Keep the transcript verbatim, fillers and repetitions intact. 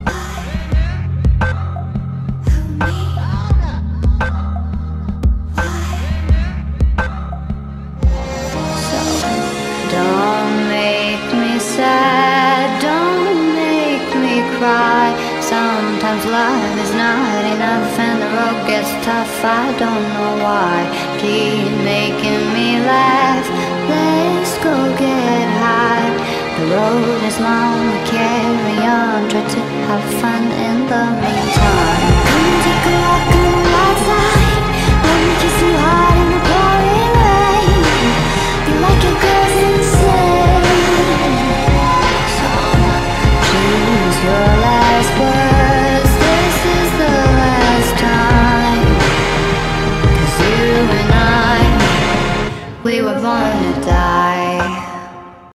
Don't make me sad, don't make me cry. Sometimes life is not enough and the road gets tough. I don't know why, keep making me laugh. Let's go get high. The road is long, we carry on, try to have fun in the